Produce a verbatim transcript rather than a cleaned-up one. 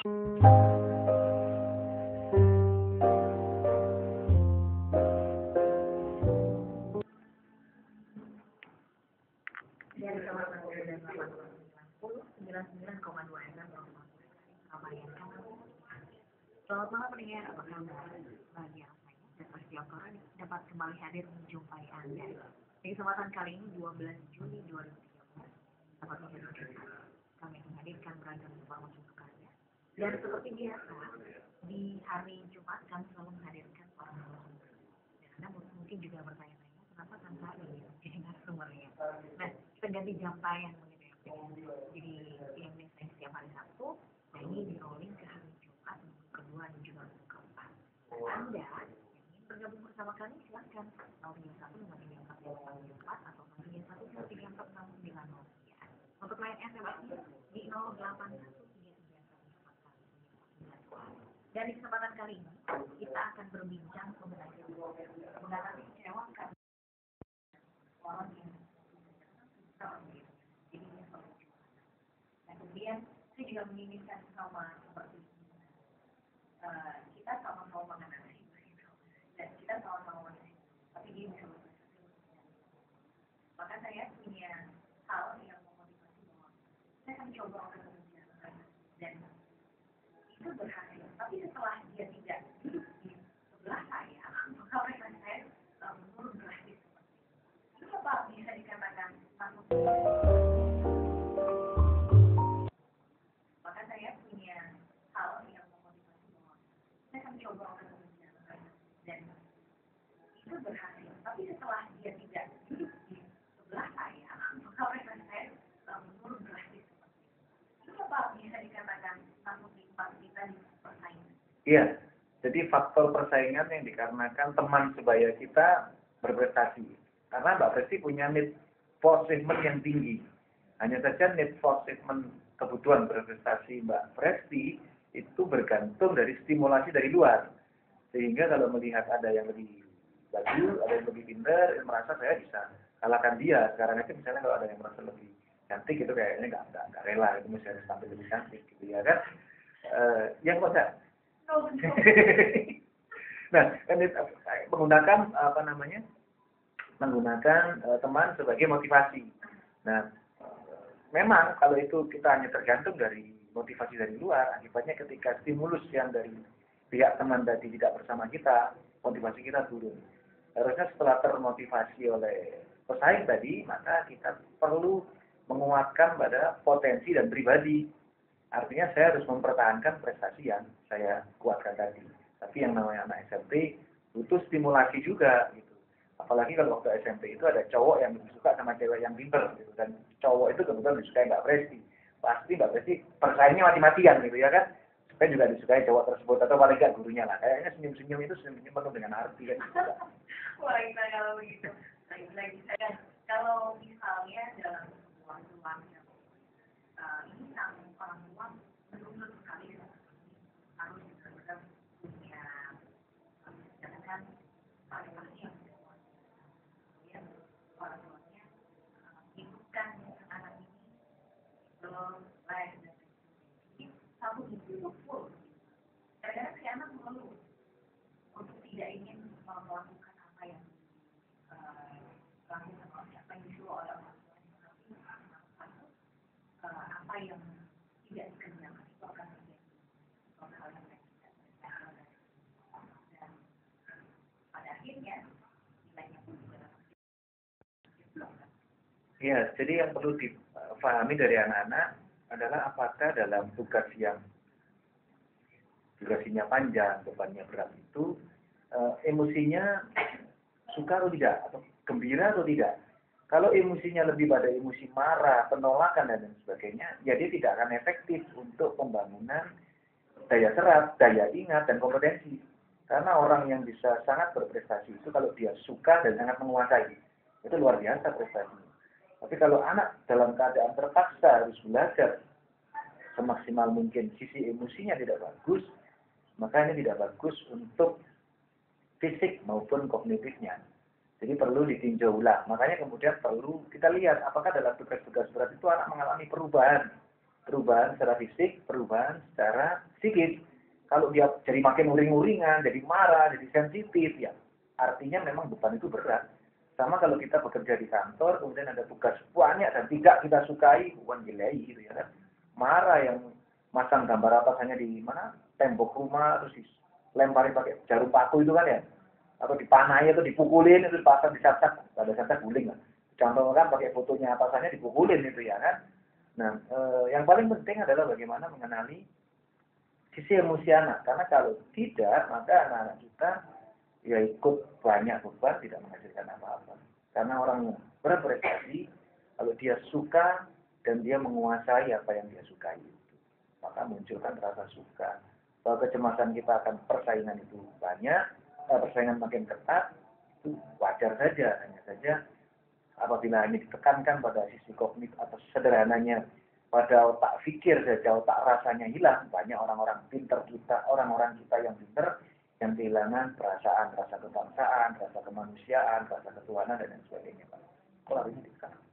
Dari kawasan dan sembilan puluh sembilan koma dua F M Ramayana. Selamat malam pendengar, apa kabar? Bahagia rasanya dan pasti orang dapat kembali hadir menjumpai Anda. Di kesempatan kali ini dua belas Juni dua ribu tiga belas, dapat menjadi kami menghadirkan beragam informasi untuk Anda. Dan seperti biasa, di hari Jumat kami selalu menghadirkan para narasumber. Dan Anda mungkin juga bertanya-tanya, kenapa tanpa ini jadi narasumbernya? Nah, kita ganti jam tayang begitu ya. Jadi yang biasanya setiap hari Sabtu, nah ini di rolling ke hari Jumat, minggu kedua dan juga minggu keempat. Anda yang ingin bergabung bersama kami silahkan nol tiga satu lima tiga empat lima empat empat atau nol tiga satu nol tiga empat enam sembilan nol tiga. Untuk lain S M S di nol delapan satu tiga tiga satu empat satu sembilan dua. Dan di kesempatan kali ini kita akan berbincang mengenai mengatasi kecewa karena orang yang jadi ini perlu. Dan kemudian saya juga menginginkan sama seperti uh, kita sama-sama mengenai dan kita sama-sama mengenai, tapi dia bisa maka saya punya hal yang memotivasi bahwa saya akan coba untuk berbicara dan itu berhasil. Tapi setelah dia tidak duduk di sebelah saya, maka mereka saya menurun drastis seperti itu. Itu apa bisa dikatakan takut? Maka saya punya hal yang memotivasi bahwa saya akan coba untuk berbicara dan itu berhasil. Tapi setelah dia tidak duduk di sebelah saya, maka mereka saya menurun drastis seperti itu. Itu apa bisa dikatakan takut lipat kita di persaingan? Iya, jadi faktor persaingan yang dikarenakan teman sebaya kita berprestasi. Karena Mbak Presti punya need for achievement yang tinggi. Hanya saja need for achievement kebutuhan berprestasi Mbak Presti itu bergantung dari stimulasi dari luar. Sehingga kalau melihat ada yang lebih bagus, ada yang lebih pintar, merasa saya bisa kalahkan dia. Sekarang aja misalnya kalau ada yang merasa lebih cantik itu kayaknya nggak nggak nggak rela, itu mesti harus tampil lebih cantik gitu ya kan. Uh, yang kok enggak? Nah, kan menggunakan apa namanya? Menggunakan uh, teman sebagai motivasi. Nah, uh, memang kalau itu kita hanya tergantung dari motivasi dari luar, akibatnya ketika stimulus yang dari pihak teman tadi tidak bersama kita, motivasi kita turun. Harusnya setelah termotivasi oleh pesaing tadi, maka kita perlu menguatkan pada potensi dan pribadi. Artinya saya harus mempertahankan prestasi yang saya kuatkan tadi. Tapi yang namanya anak S M P butuh stimulasi juga gitu. Apalagi kalau waktu S M P itu ada cowok yang lebih suka sama cewek yang pinter gitu. Dan cowok itu kebetulan disukai Mbak Presti. Pasti Mbak Presti persaingnya mati-matian gitu ya kan. Supaya juga disukai cowok tersebut atau paling nggak gurunya lah. Kayaknya senyum-senyum itu senyum-senyum penuh dengan arti kan. Wah, kita kalau begitu. Lagi-lagi saya kalau misalnya dalam sebuah keluarga uh, ini sang orang tua benar-benar sekali harus benar-benar punya katakan prestasi yang kemudian orang tuanya ikutkan anak ini belum les dan ini satu hidup full. Kadang-kadang si anak mengeluh untuk tidak ingin melakukan apa yang lakukan oleh apa yang disuruh oleh orang tuanya, tapi apa yang tidak dikerjakan itu akan terjadi suatu hal yang tidak dikerjakan dan pada akhirnya nilainya pun juga dapat. Ya, jadi yang perlu dipahami dari anak-anak adalah apakah dalam tugas yang durasinya panjang, bebannya berat itu uh, emosinya suka atau tidak, atau gembira atau tidak. Kalau emosinya lebih pada emosi marah, penolakan dan lain sebagainya, ya dia tidak akan efektif untuk pembangunan daya serap, daya ingat dan kompetensi. Karena orang yang bisa sangat berprestasi itu kalau dia suka dan sangat menguasai, itu luar biasa prestasinya. Tapi kalau anak dalam keadaan terpaksa harus belajar semaksimal mungkin, sisi emosinya tidak bagus, maka ini tidak bagus untuk fisik maupun kognitifnya. Jadi perlu ditinjau ulang. Makanya kemudian perlu kita lihat apakah dalam tugas-tugas berat itu anak mengalami perubahan perubahan secara fisik, perubahan secara psikis. Kalau dia jadi makin uring-uringan, jadi marah, jadi sensitif, ya artinya memang beban itu berat. Sama kalau kita bekerja di kantor, kemudian ada tugas banyak dan tidak kita sukai, bukan gilai gitu ya kan. Marah yang masang gambar atasannya di mana? Tembok rumah, terus dilempari pakai jarum paku itu kan ya. Atau dipanai atau dipukulin, itu dipasang dicacat, pada cacat guling lah. Contohnya kan pakai fotonya atasannya dipukulin itu ya kan. Nah, eh, yang paling penting adalah bagaimana mengenali sisi emosi anak. Karena kalau tidak, maka anak-anak kita ya ikut banyak beban, tidak menghasilkan apa-apa. Karena orang berprestasi, kalau dia suka dan dia menguasai apa yang dia sukai, maka munculkan rasa suka. Kalau kecemasan kita akan persaingan itu banyak, eh, persaingan makin ketat, itu wajar saja. Hanya saja apabila ini ditekankan pada sisi kognitif atau sederhananya pada otak pikir saja, otak rasanya hilang. Banyak orang-orang pinter kita, orang-orang kita yang pinter yang kehilangan perasaan, rasa kebangsaan, rasa kemanusiaan, rasa ketuhanan dan lain sebagainya. Kalau ini sekarang.